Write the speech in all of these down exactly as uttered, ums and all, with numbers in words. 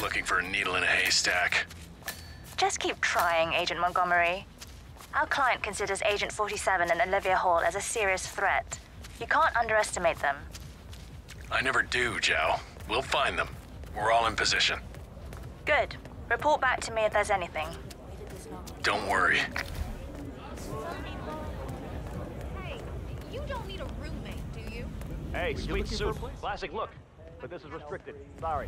looking for a needle in a haystack. Just keep trying, Agent Montgomery. Our client considers Agent forty-seven and Olivia Hall as a serious threat. You can't underestimate them. I never do, Zhao. We'll find them. We're all in position. Good. Report back to me if there's anything. Don't worry. Hey, you don't need a roommate, do you? Hey, sweet suit. Classic look. But this is restricted. Sorry.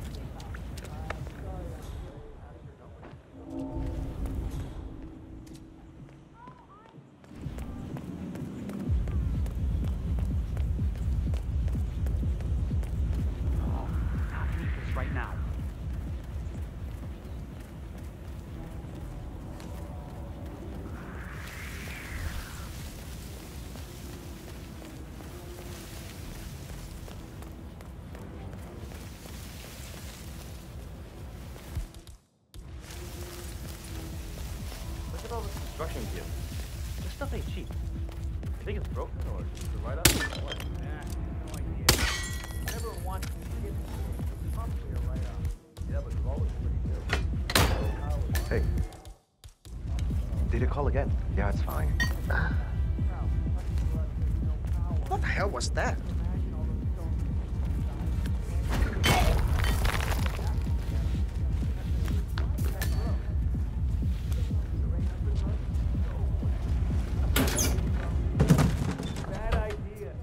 Right now. Look at all this construction gear. This stuff ain't cheap. You think it's broken or just a write-up? What? Yeah, no idea. I never want to get probably a write-up. Yeah, but the roll is pretty good. Hey. Did you call again? Yeah, it's fine. What the hell was that? Bad idea.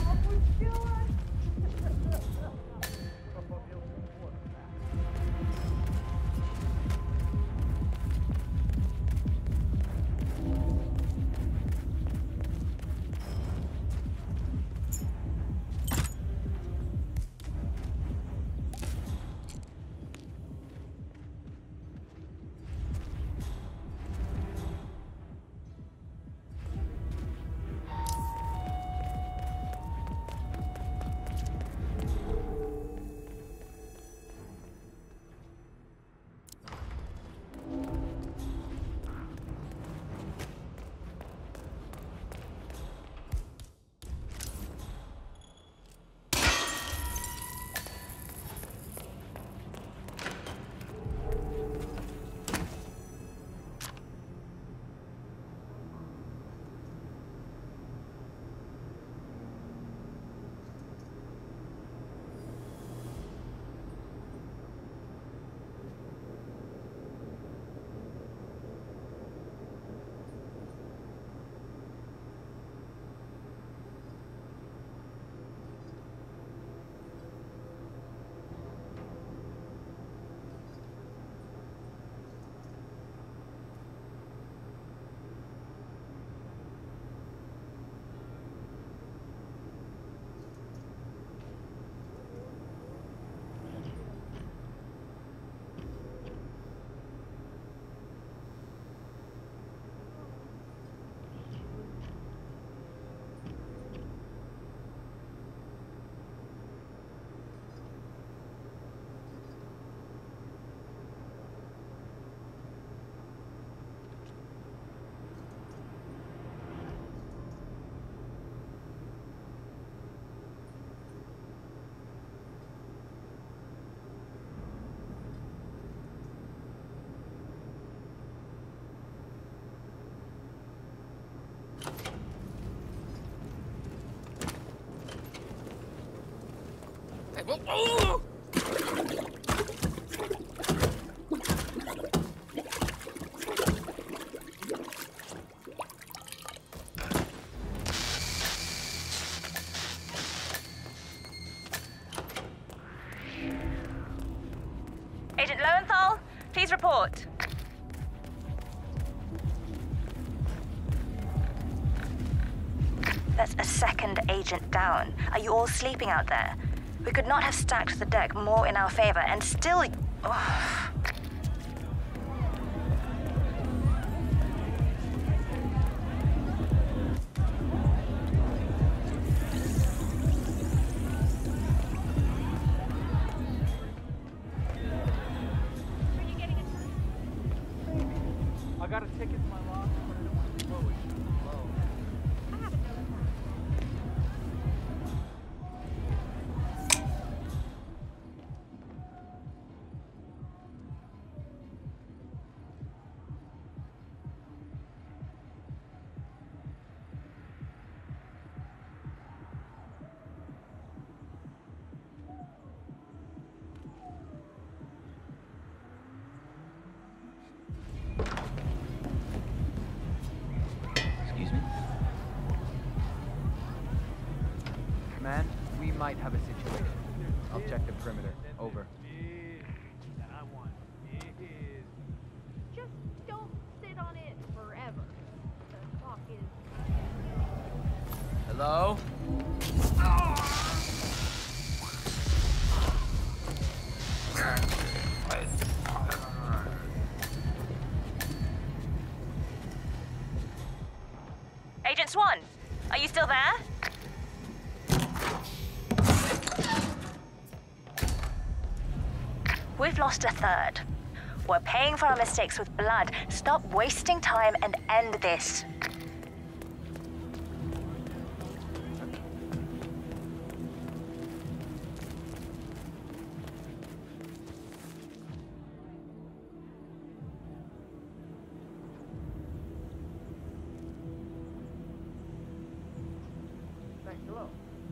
Oh! Agent Lowenthal, please report. That's a second agent down. Are you all sleeping out there? We could not have stacked the deck more in our favor, and still... Oh. I got a ticket to my locker, but I don't want to blow it. Low. I have a note. might have a situation. I'll check the perimeter. Over. Just don't sit on it forever. The clock is... Hello? Agent Swan, are you still there? We've lost a third. We're paying for our mistakes with blood. Stop wasting time and end this. Thanks, hello.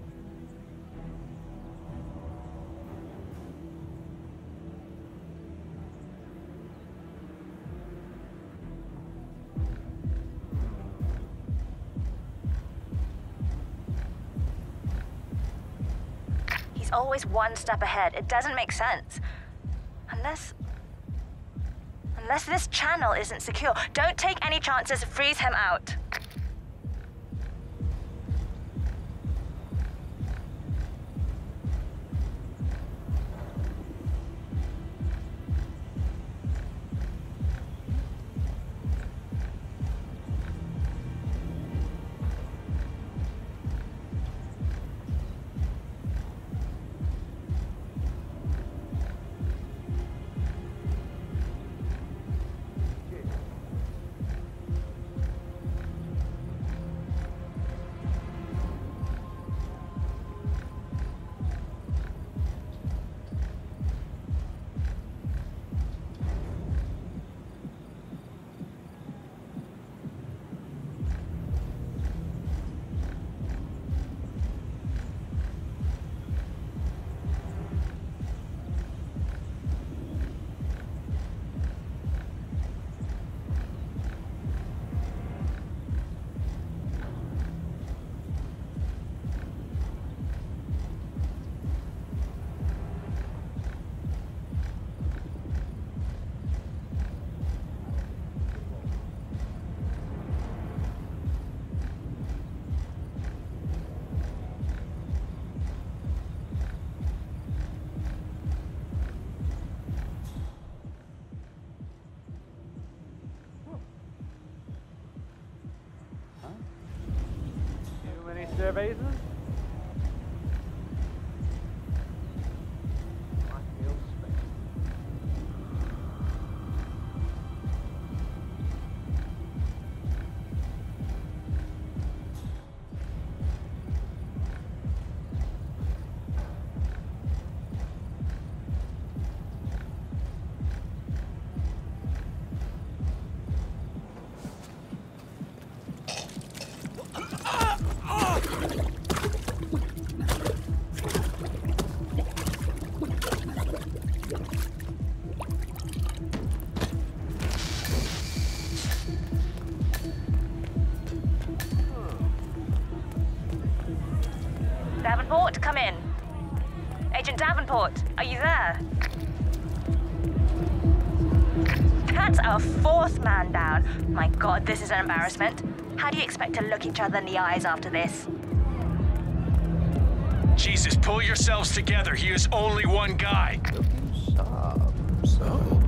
He's always one step ahead. It doesn't make sense. Unless... Unless this channel isn't secure. Don't take any chances. Freeze him out. Surveys? Davenport, come in. Agent Davenport, are you there? That's our fourth man down. My God, this is an embarrassment. How do you expect to look each other in the eyes after this? Jesus, pull yourselves together. He is only one guy. So.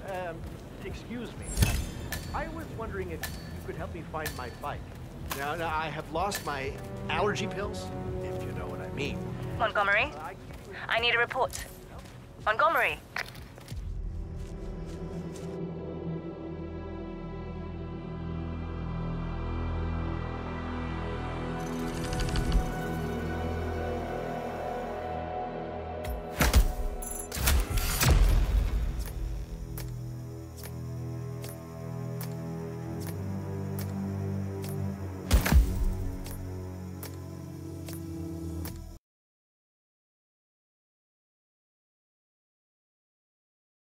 Um, excuse me. I was wondering if you could help me find my bike. Now, now, I have lost my allergy pills, if you know what I mean. Montgomery, I I need a report. Montgomery.